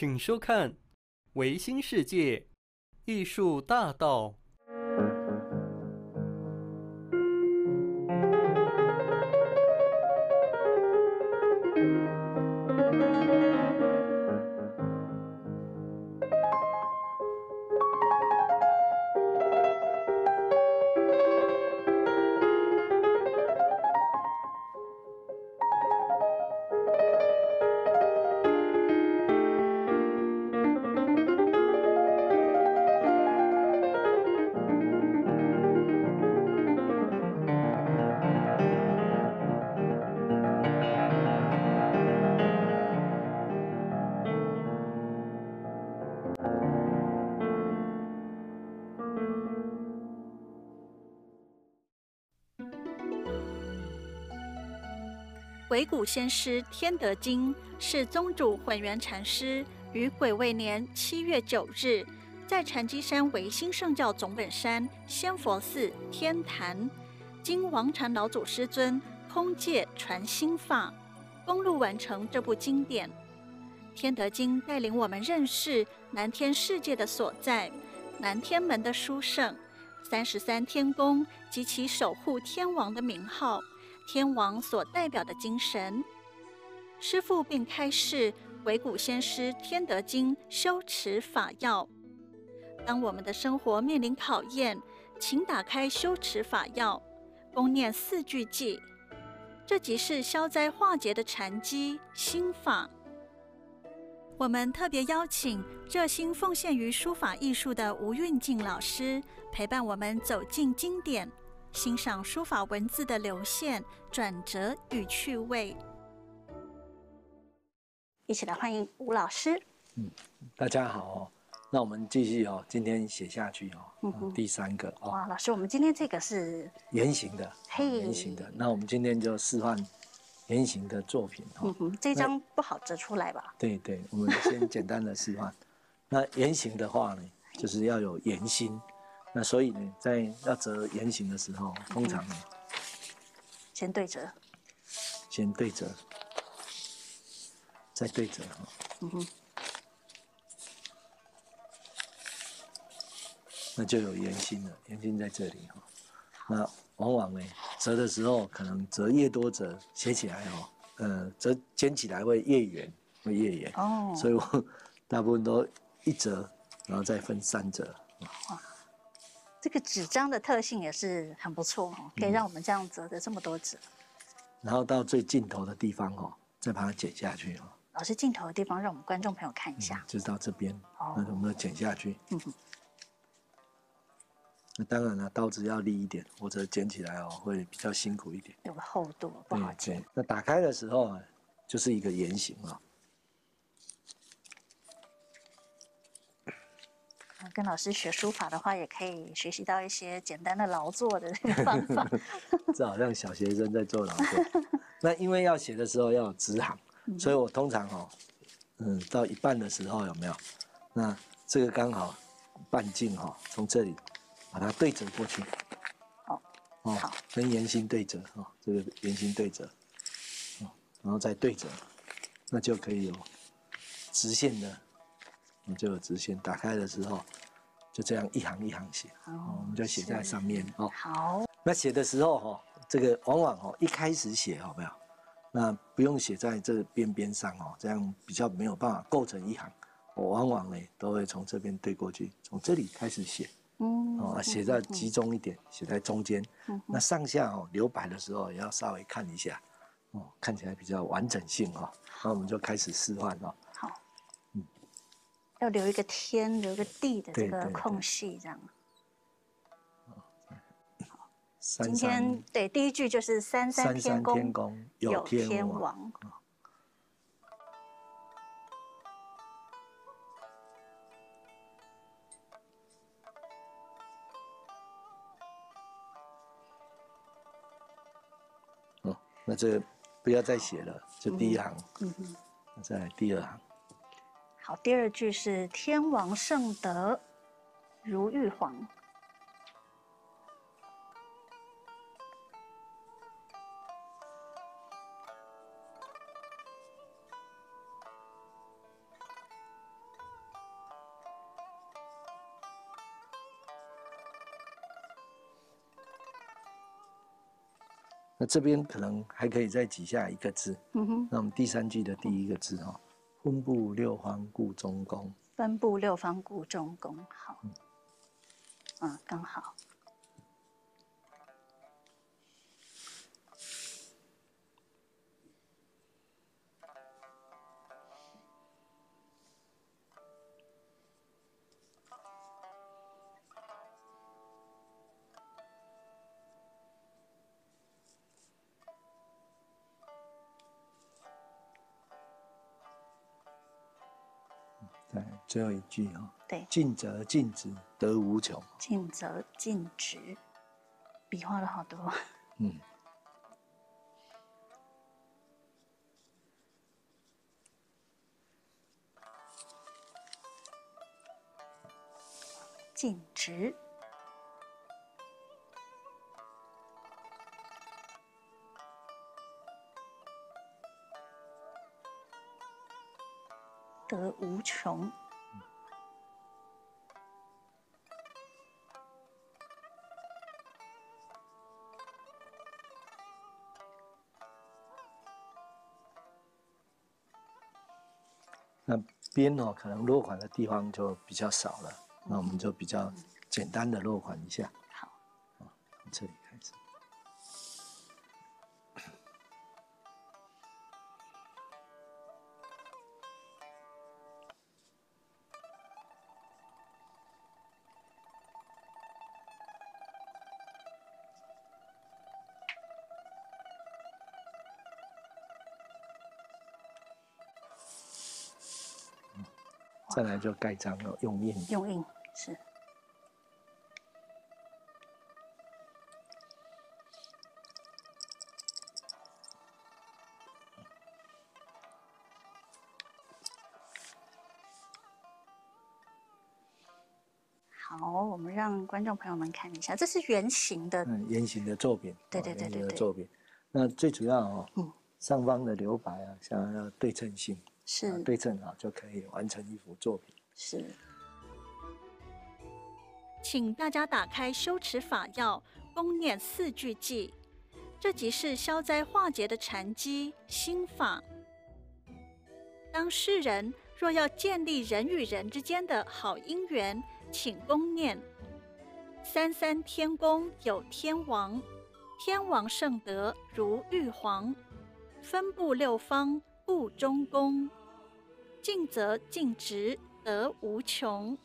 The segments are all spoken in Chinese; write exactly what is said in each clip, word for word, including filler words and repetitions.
请收看《维新世界艺术大道》。 惟古先师天德经是宗主混元禅师于癸未年七月九日，在禅机山维新圣教总本山仙佛寺天坛，经王禅老祖师尊空戒传心法，公录完成这部经典。天德经带领我们认识南天世界的所在，南天门的殊胜，三十三天宫及其守护天王的名号，天王所代表的精神。师父并开示惟古先师天德经修持法要。当我们的生活面临考验，请打开修持法要，恭念四句偈，这即是消灾化解的禅机心法。我们特别邀请热心奉献于书法艺术的吴运静老师，陪伴我们走进经典，欣赏书法文字的流线、转折与趣味。一起来欢迎吴老师。 嗯，大家好哦。那我们继续哦，今天写下去哦，嗯、第三个哦。 哇，老师，我们今天这个是圆形的， 嘿， 圆形的。那我们今天就示范圆形的作品哦。 嗯哼，这张不好折出来吧？ 对对，我们先简单的示范。那圆形的话呢，就是要有圆心。那所以呢，在要折圆形的时候，通常呢， 嗯、先对折， 先对折，再对折哈。嗯哼，那就有圆心了，圆心在这里哈。那往往呢，折的时候可能折越多折，写起来哦，呃，折尖起来会越圆，会越圆。哦，所以我大部分都一折，然后再分三折。哇。 这个纸张的特性也是很不错哦，可以让我们这样折的这么多折。 然后到最尽头的地方哦，再把它剪下去哦。 老师，尽头的地方让我们观众朋友看一下， 嗯、就是到这边，哦、那我们要剪下去。嗯哼。那当然了，刀子要利一点，或者剪起来哦会比较辛苦一点， 有个厚度不好剪。 那打开的时候啊，就是一个圆形啊、 哦。跟老师学书法的话，也可以学习到一些简单的劳作的这个方法。 这好像小学生在做劳作。那因为要写的时候要有直行，嗯、所以我通常哦，嗯，到一半的时候有没有？那这个刚好半径哈、哦，从这里把它对折过去。哦，哦，好，跟圆心对折哦，这个圆心对折，哦，然后再对折，那就可以有直线的。就有直线，打开的时候就这样一行一行写，哦，我们就写在上面哦。 好， 那写的时候哈、哦，这个往往哦一开始写有没有？那不用写在这边边上哦，这样比较没有办法构成一行。我往往呢都会从这边对过去，从这里开始写，嗯，哦，写在集中一点，写在中间。嗯，那上下哦留白的时候也要稍微看一下，哦，看起来比较完整性哦。那我们就开始示范哦。 要留一个天，留一个地的这个空隙，这样。好，今天对第一句就是三三天宫有天王。 哦，那这个不要再写了，就第一行。嗯嗯。那再来第二行。 好，第二句是天王圣德如玉皇。 那这边可能还可以再挤下一个字。嗯哼。那我们第三句的第一个字哈，分布六方顾中宫。 分布六方顾中宫，好。嗯，嗯，刚好。 对，最后一句哈、哦， 对， 尽则尽止，得无穷。 尽则尽止，笔画了好多。 嗯， 尽职。得无穷。 那边哦，可能落款的地方就比较少了，嗯、那我们就比较简单的落款一下。 好， 啊，从这里开始。再来就盖章了，用印。 用印是。好，我们让观众朋友们看一下，这是圆形的， 嗯，圆形的作品。 对对对对对。 作品，那最主要哦，嗯，上方的留白啊，想要对称性。 是、 啊、对称好就可以完成一幅作品。 是， 请大家打开修持法要，恭念四句偈，这即是消灾化解的禅机心法。当世人若要建立人与人之间的好姻缘，请恭念三三天宫有天王，天王圣德如玉皇，分布六方顾中宫，尽则尽职得无穷。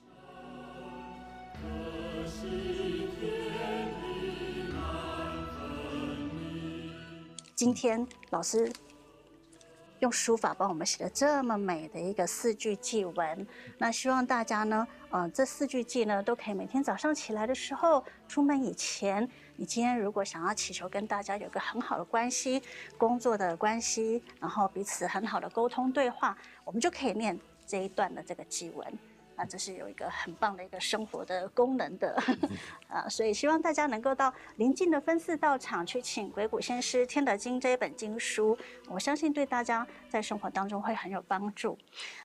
今天老师用书法帮我们写了这么美的一个四句偈文，那希望大家呢，呃，这四句偈呢，都可以每天早上起来的时候，出门以前，你今天如果想要祈求跟大家有个很好的关系，工作的关系，然后彼此很好的沟通对话，我们就可以念这一段的这个偈文。那这是有一个很棒的一个生活的功能的，啊，所以希望大家能够到邻近的分寺道场去请鬼谷先师《天德经》这一本经书，我相信对大家在生活当中会很有帮助。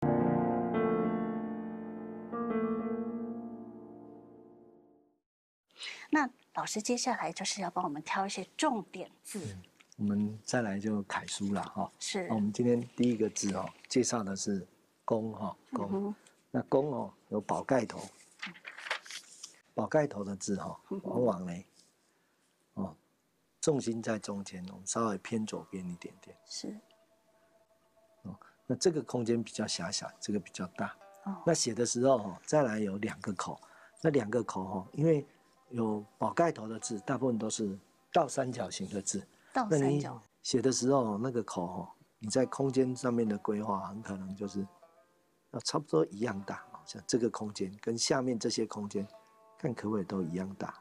那老师接下来就是要帮我们挑一些重点字，嗯、 我们再来就楷书了哈。 是。 那我们今天第一个字哦，介绍的是宫哈宫。嗯那宫哦有宝盖头，宝盖头的字哈、哦，往往呢，哦，重心在中间，我们稍微偏左边一点点。 是。 哦，那这个空间比较狭小，这个比较大。哦。那写的时候哦，再来有两个口，那两个口哦，因为有宝盖头的字，大部分都是倒三角形的字。 倒三角。 写的时候那个口哦，你在空间上面的规划很可能就是。要差不多一样大，像这个空间跟下面这些空间，看可不可以都一样大。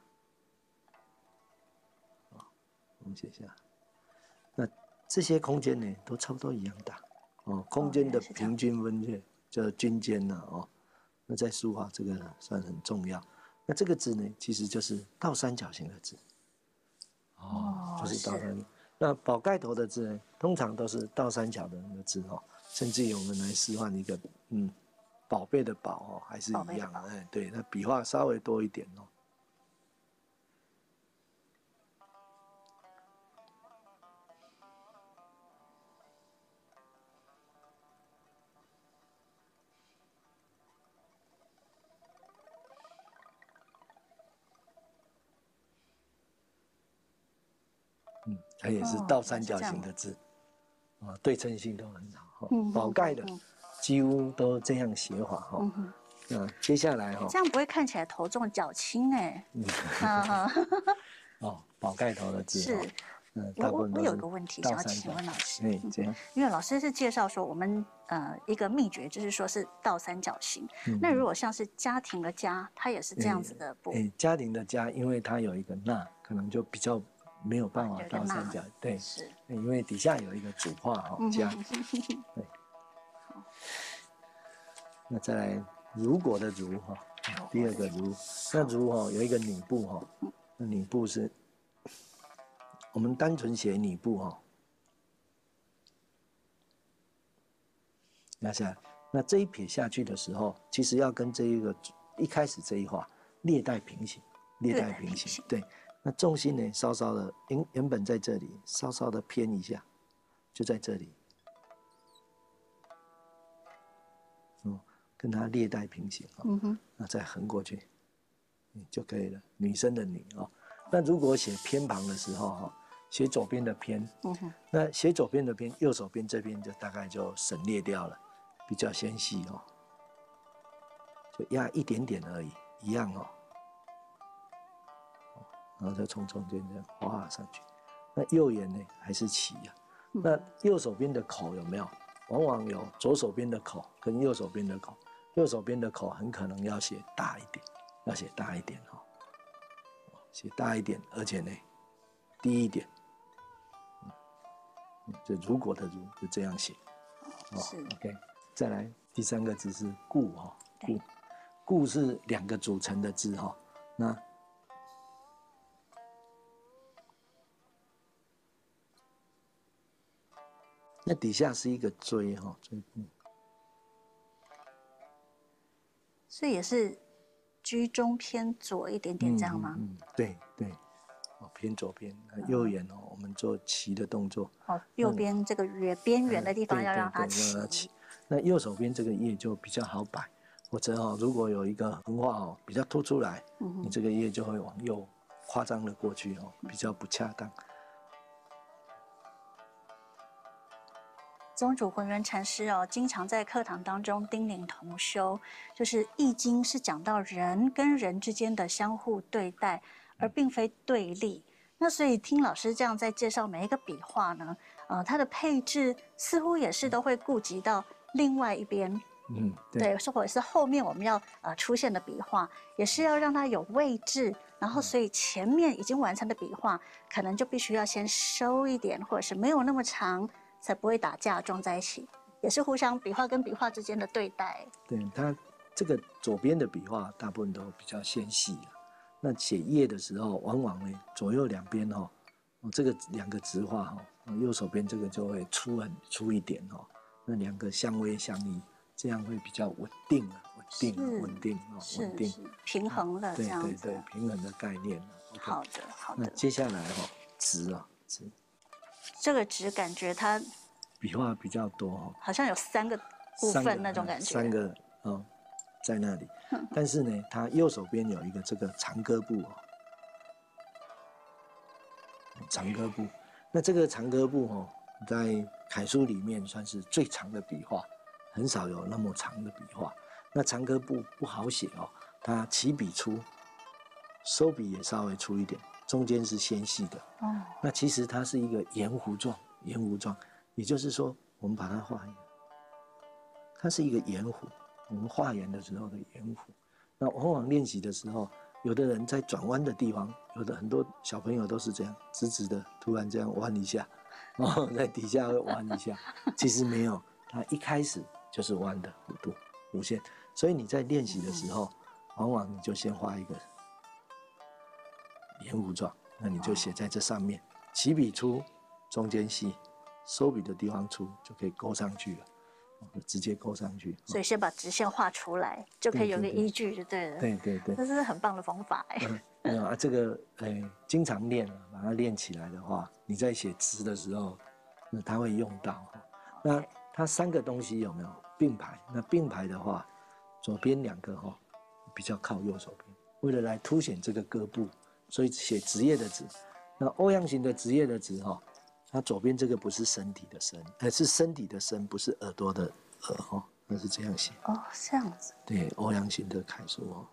我们写下，那这些空间呢，都差不多一样大。哦，空间的平均分界叫均间呢，哦，那在书法这个算很重要。那这个字呢，其实就是倒三角形的字。哦，就是倒三角。那宝盖头的字呢，通常都是倒三角的那个字哦。甚至于我们来示范一个，嗯，宝贝的宝哦，还是一样的，哎，对，那笔画稍微多一点哦。 嗯，它也是倒三角形的字，啊、哦，对称性都很好。嗯，宝盖的几乎都这样写法哈。嗯哼。那接下来哈， 这样不会看起来头重脚轻哎。嗯。 哦，宝盖头的字是。 嗯， 我我我有一个问题想要请问老师， 嗯，这样， 因为老师是介绍说我们呃一个秘诀就是说是倒三角形，那如果像是家庭的家，它也是这样子的不？ 哎，家庭的家，因为它有一个捺，可能就比较没有办法倒三角，对， 是， 因为底下有一个主话哈家，对，那再来如果的如哈，第二个如，那如哈有一个拟部哈，那拟部是。我们单纯写拟部哈，拿下来。那这一撇下去的时候，其实要跟这一个一开始这一画略带平行，略带平行。对，那重心呢，稍稍的原原本在这里，稍稍的偏一下，就在这里，哦，跟它略带平行啊。嗯哼。那再横过去，嗯就可以了。女生的女啊，那如果写偏旁的时候哈。写左边的偏，嗯哼，那写左边的偏，右手边这边就大概就省略掉了，比较纤细哦，就压一点点而已，一样哦，然后再从中间这样画上去。那右眼呢还是齐啊？那右手边的口有没有？往往有左手边的口跟右手边的口，右手边的口很可能要写大一点，要写大一点哈、哦，写大一点，而且呢低一点。就如果的如就这样写， 哦，是 OK。再来第三个字是故哈，故，故是两个组成的字哈，那那底下是一个追哈，追故， 所以也是居中偏左一点点这样吗？ 嗯，嗯对对。偏左边，右眼哦，我们做齐的动作。 哦，右边这个圆边缘的地方要让它齐。 让它齐。那右手边这个叶就比较好摆，或者哦，如果有一个横画哦比较凸出来，嗯、你这个叶就会往右夸张的过去哦，比较不恰当。 宗主浑元禅师哦，经常在课堂当中叮咛同修，就是《易经》是讲到人跟人之间的相互对待，而并非对立。那所以听老师这样在介绍每一个笔画呢，呃，它的配置似乎也是都会顾及到另外一边，嗯，对，或者是后面我们要呃出现的笔画，也是要让它有位置，然后所以前面已经完成的笔画，可能就必须要先收一点，或者是没有那么长，才不会打架撞在一起，也是互相笔画跟笔画之间的对待。 对，它这个左边的笔画大部分都比较纤细啊。那写叶的时候，往往呢左右两边哈，哦这个两个直画哈，右手边这个就会粗很粗一点哈，那两个相微相依，这样会比较稳定了，稳定稳定哦，稳定平衡了这样子。 对对对，平衡的概念。 好的好的。 那接下来哈直啊直， 这个直感觉它笔画比较多哈， 好像有三个部分那种感觉。 三个哦。在那里，但是呢，它右手边有一个这个长歌部哦，长歌部。那这个长歌部哦，在楷书里面算是最长的笔画，很少有那么长的笔画。那长歌部不好写哦，它起笔粗，收笔也稍微粗一点，中间是纤细的。哦。那其实它是一个圆弧状，圆弧状，也就是说，我们把它画一个，它是一个圆弧。我们画圆的时候的圆弧，那往往练习的时候，有的人在转弯的地方，有的很多小朋友都是这样直直的，突然这样弯一下，哦，在底下会弯一下，其实没有，它一开始就是弯的弧度弧线，所以你在练习的时候，往往你就先画一个圆弧状，那你就写在这上面，起笔粗，中间细，收笔的地方粗，就可以勾上去了。直接勾上去， 所以先把直线画出来，就可以有个依据，就对了。 对对对， 这是很棒的方法哎。 没有啊，这个哎，经常练啊，把它练起来的话，你在写直的时候，那它会用到。那它三个东西有没有并排？那并排的话，左边两个哈比较靠右手边，为了来凸显这个歌部，所以写直页的直。 那欧阳型的职业的职哈，它左边这个不是身体的身，而是身体的身，不是耳朵的耳哈，那是这样写。 哦，这样子。 对，欧阳型的楷书哦。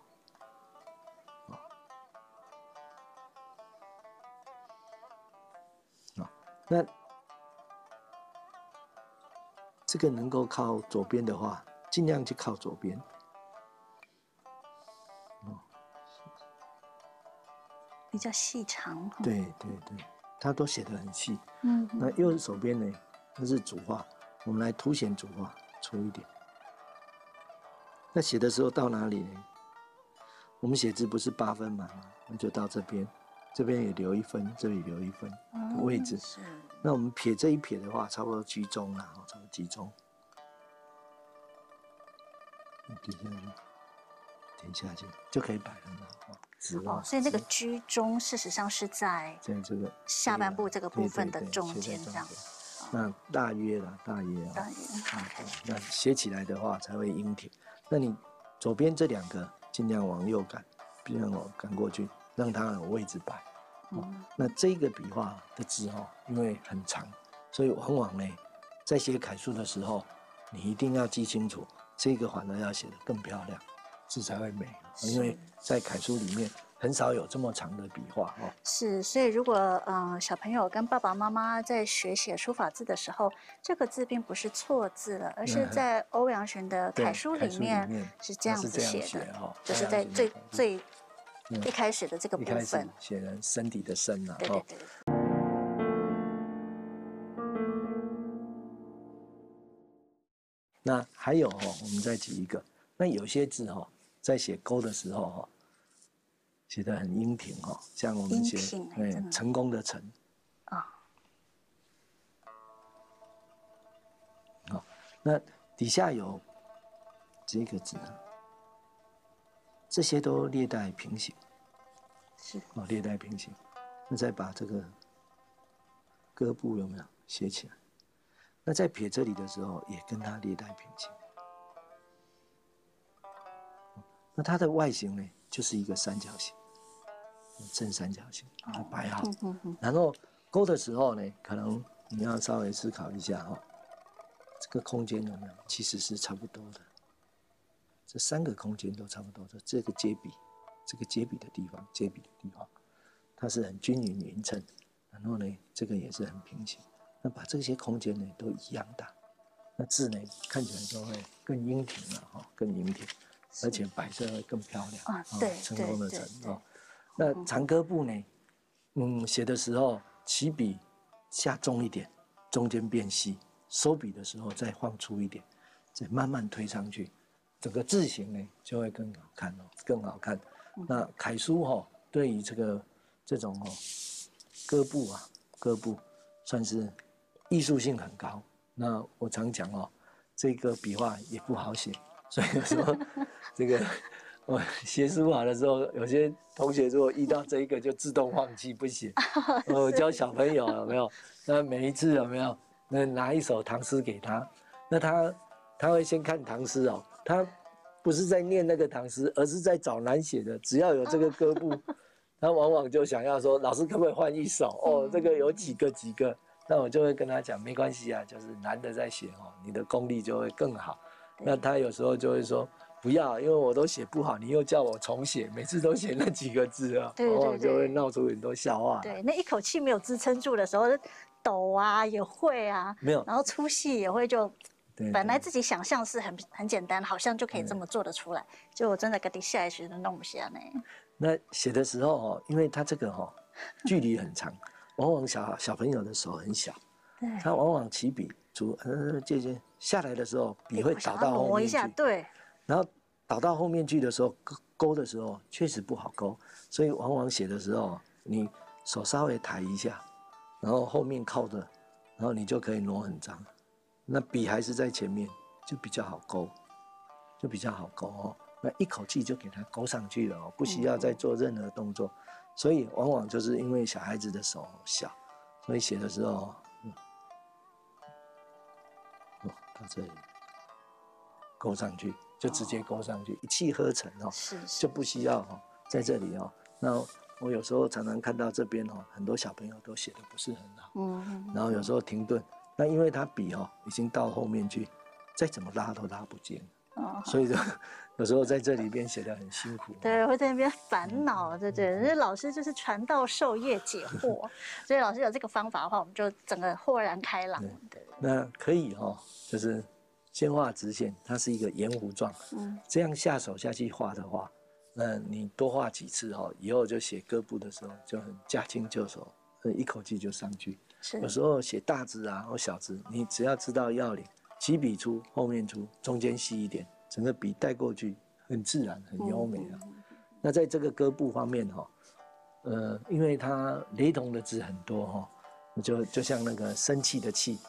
那这个能够靠左边的话，尽量去靠左边。哦， 比较细长。 对对对，它都写得很细。 嗯， 那右手边呢，那是主画，我们来凸显主画粗一点。那写的时候到哪里呢？我们写字不是八分满吗？那就到这边。这边也留一分，这里留一分的位置。 是。 那我们撇这一撇的话，差不多居中啦，差不多居中。点下去，点下去就可以摆很好。直哦，所以那个居中事实上是在在这个下半部这个部分的中间这样。 那大约啦，大约啊。 大约。 那写起来的话才会音挺。那你左边这两个尽量往右赶，尽量往赶过去。让它有位置摆，哦嗯、那这个笔画的字哦，因为很长，所以往往呢，在写楷书的时候，你一定要记清楚，这个反而要写得更漂亮，字才会美。因为在楷书里面很少有这么长的笔画哦。 是，所以如果嗯、呃、小朋友跟爸爸妈妈在学写书法字的时候，这个字并不是错字了，而是在欧阳询的楷书里面是这样子写的， 哦、 就是在最最。一开始的这个部分写人身体的身啊， 对对对。 那还有哦，我们再举一个，那有些字哈、哦，在写勾的时候哈、哦，写得很英挺哈、哦，像我们写哎成功的成啊，好，那底下有这个字啊，这些都略带平行。 是哦，略带平行，那再把这个歌部有没有写起来？那在撇这里的时候，也跟它略带平行。那它的外形呢，就是一个三角形，正三角形，它摆好。然后勾的时候呢，可能你要稍微思考一下哈、哦，这个空间有没有？其实是差不多的，这三个空间都差不多的，这个接笔。这个接笔的地方，接笔的地方，它是很均匀匀称，然后呢，这个也是很平行。那把这些空间呢都一样大，那字呢看起来就会更英挺了哈，更英挺，而且摆设会更漂亮啊。对， 成功的成哦。 那长歌部呢，嗯，写的时候起笔下重一点，中间变细，收笔的时候再放粗一点，再慢慢推上去，整个字形呢就会更好看哦，更好看。那楷书哈、哦，对于这个这种哦歌部啊，歌部算是艺术性很高。那我常讲哦，这个笔画也不好写，所以有时候这个我写书法的时候，有些同学如果遇到这一个就自动放弃不写。我教小朋友有没有？那每一次有没有？那拿一首唐诗给他，那他他会先看唐诗哦，他。不是在念那个唐诗，而是在找难写的。只要有这个歌部，他往往就想要说：“老师可不可以换一首？”哦，这个有几个几个，那我就会跟他讲：“没关系啊，就是难的在写哦，你的功力就会更好。”那他有时候就会说：“不要，因为我都写不好，你又叫我重写，每次都写那几个字啊，往往就会闹出很多笑话。” 对，那一口气没有支撑住的时候，抖啊也会啊， 没有， 然后粗细也会就。 对， 本来自己想象是很很简单，好像就可以这么做得出来，结果真的给你下一时都弄不下呢。 那写的时候哦，因为它这个哦距离很长，往往小小朋友的手很小， 对， 他往往起笔出呃这些下来的时候，笔会倒到后面去， 对， 然后倒到后面去的时候勾勾的时候确实不好勾，所以往往写的时候你手稍微抬一下，然后后面靠着，然后你就可以挪很长。那笔还是在前面，就比较好勾，就比较好勾哦。那一口气就给它勾上去了哦，不需要再做任何动作。所以往往就是因为小孩子的手小，所以写的时候，嗯，哦，到这里勾上去，就直接勾上去，一气呵成哦， 是是就不需要哦，在这里哦。那我有时候常常看到这边哦，很多小朋友都写的不是很好，嗯，然后有时候停顿，那因为他笔哦已经到后面去，再怎么拉都拉不见，哦，所以就有时候在这里边写的很辛苦， 对，会在那边烦恼，对对，因为老师就是传道授业解惑，所以老师有这个方法的话，我们就整个豁然开朗。对， 那可以哦，就是先画直线，它是一个圆弧状，嗯，这样下手下去画的话。那你多画几次哈，以后就写歌部的时候就很驾轻就熟，一口气就上去。有时候写大字啊或小字，你只要知道要领，起笔粗，后面粗，中间细一点，整个笔带过去很自然，很优美啊。嗯、那在这个歌部方面哈，呃，因为它雷同的字很多哈，就就像那个生气的气。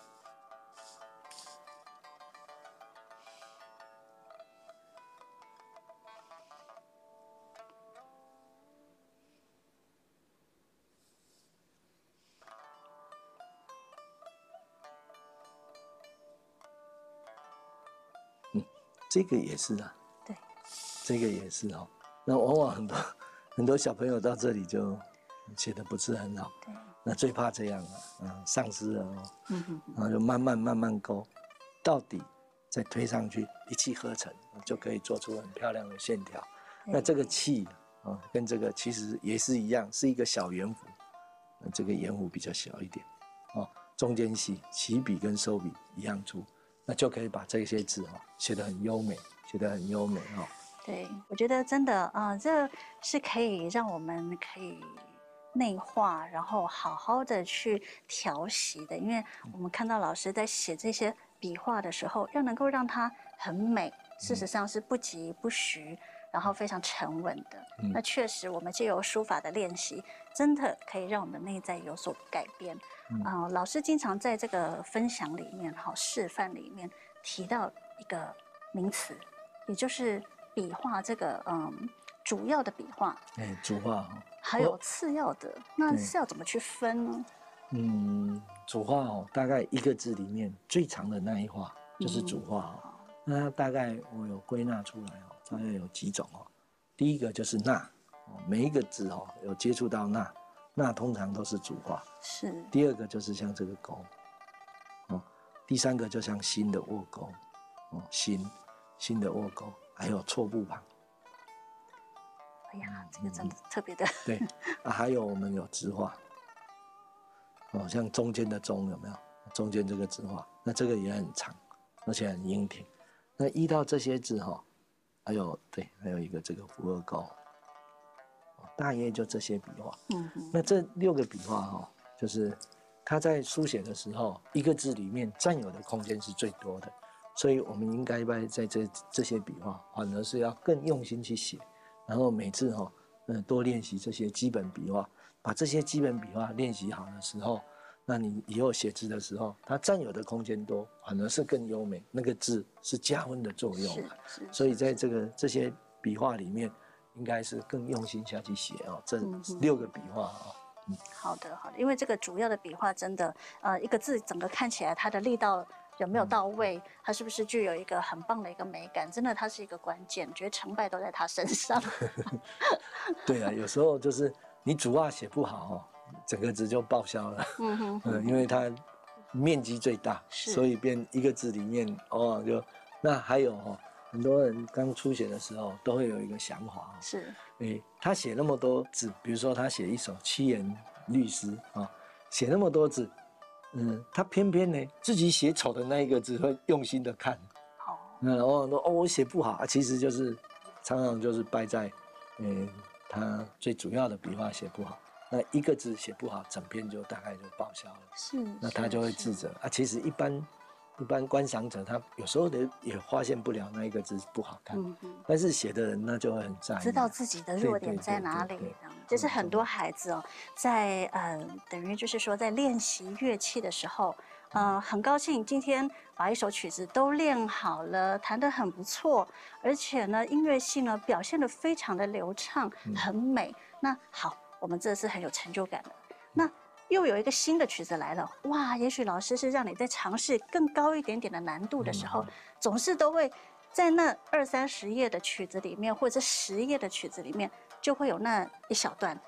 这个也是啊， 对， 这个也是哦。那往往很多很多小朋友到这里就写的不是很好，对，那最怕这样了，啊，丧失了哦，嗯哼，然后就慢慢慢慢勾，到底再推上去，一气呵成，就可以做出很漂亮的线条。那这个气啊，跟这个其实也是一样，是一个小圆弧，那这个圆弧比较小一点，哦，中间细，起笔跟收笔一样粗。那就可以把这些字哈写得很优美，写得很优美哈。 对，我觉得真的啊、呃，这是可以让我们可以内化，然后好好的去调息的。因为我们看到老师在写这些笔画的时候，要能够让它很美，事实上是不疾不徐，然后非常沉稳的。嗯、那确实，我们借由书法的练习，真的可以让我们的内在有所改变。嗯、呃，老师经常在这个分享里面、哈示范里面提到一个名词，也就是笔画这个嗯主要的笔画， 哎，主画哈， 还有次要的，那是要怎么去分呢？ 嗯，主画哦，大概一个字里面最长的那一画就是主画哦。嗯、那大概我有归纳出来哦，大概有几种哦。第一个就是捺哦，每一个字哦有接触到捺。那通常都是主画， 是。 第二个就是像这个勾，哦，第三个就像心的握勾，哦，心，心的握勾，还有错部旁。 哎呀，这个真的特别的。 对，啊，还有我们有直画，哦，像中间的中有没有？中间这个直画，那这个也很长，而且很英挺。那依到这些字哈，还有对，还有一个这个扶二勾。大约就这些笔画，嗯，那这六个笔画哈，就是他在书写的时候，一个字里面占有的空间是最多的，所以我们应该在这这些笔画，反而是要更用心去写，然后每次哈，嗯，多练习这些基本笔画，把这些基本笔画练习好的时候，那你以后写字的时候，它占有的空间多，反而是更优美，那个字是加分的作用，所以在这个这些笔画里面。应该是更用心下去写哦，这六个笔画哦。嗯， 好的好的，因为这个主要的笔画真的，呃，一个字整个看起来它的力道有没有到位，它是不是具有一个很棒的一个美感，真的它是一个关键，觉得成败都在它身上。 对啊，有时候就是你主画写不好哦，整个字就报销了。嗯哼，嗯，因为它面积最大，所以变一个字里面哦就那还有哦。很多人刚初写的时候都会有一个想法， 是， 诶，他写那么多字，比如说他写一首七言律诗啊，写那么多字，嗯，他偏偏呢自己写丑的那一个字会用心的看，好，然后说哦我写不好，其实就是常常就是败在，嗯，他最主要的笔画写不好，那一个字写不好，整篇就大概就报销了， 是， 那他就会自责啊，其实一般。一般观赏者他有时候也发现不了那一个字不好看，嗯、但是写的人那就会很在意， 知道自己的弱点在哪里。就是很多孩子哦，在呃等于就是说在练习乐器的时候，呃很高兴今天把一首曲子都练好了，弹得很不错，而且呢音乐性呢表现得非常的流畅，很美。那好，我们这是很有成就感的。那又有一个新的曲子来了，哇！也许老师是让你在尝试更高一点点的难度的时候，总是都会在那二三十页的曲子里面，或者十页的曲子里面，就会有那一小段，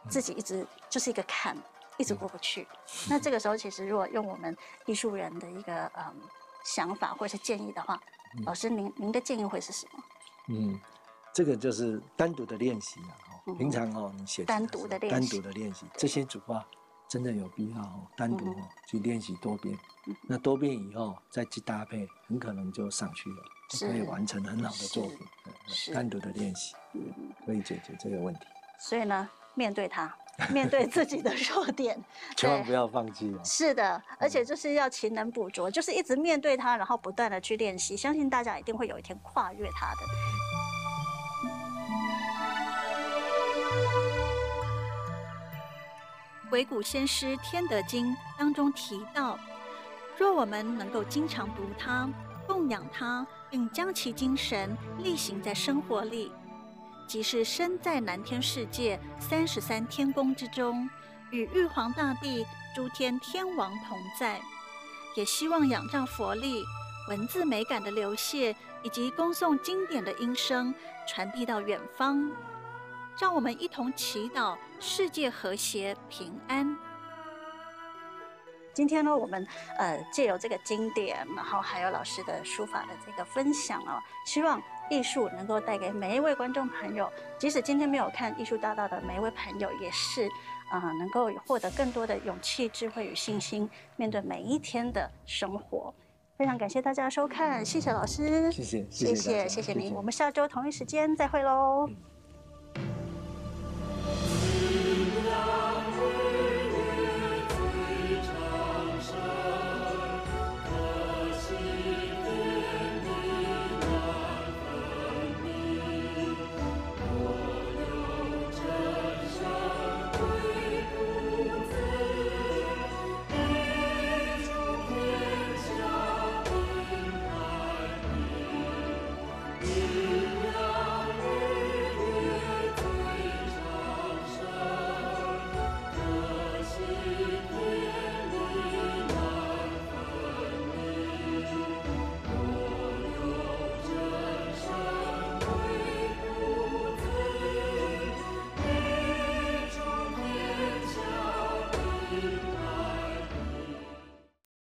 自己一直就是一个坎，一直过不去。那这个时候，其实如果用我们艺术人的一个嗯想法或者是建议的话，老师您您的建议会是什么？ 嗯，这个就是单独的练习啊。哦，平常哦，你写单独的练单习， 独的练习，这些组啊，真的有必要哦，单独哦去练习多遍。那多遍以后再去搭配，很可能就上去了，可以完成很好的作品。单独的练习，可以解决这个问题。 所以呢，面对它，面对自己的弱点， 千万不要放弃哦。 是的，而且就是要勤能补拙，就是一直面对它，然后不断的去练习，相信大家一定会有一天跨越它的。鬼谷先师《天德经》当中提到，若我们能够经常读它、供养它，并将其精神力行在生活里，即是身在南天世界三十三天宫之中，与玉皇大帝、诸天天王同在。也希望仰仗佛力，文字美感的流泻，以及恭诵经典的音声，传递到远方。让我们一同祈祷世界和谐平安。今天呢，我们呃借由这个经典，然后还有老师的书法的这个分享哦，希望艺术能够带给每一位观众朋友，即使今天没有看艺术大道的每一位朋友，也是啊、呃、能够获得更多的勇气、智慧与信心，面对每一天的生活。非常感谢大家的收看，谢谢老师， 谢谢， 谢谢，谢谢您，我们下周同一时间再会喽。嗯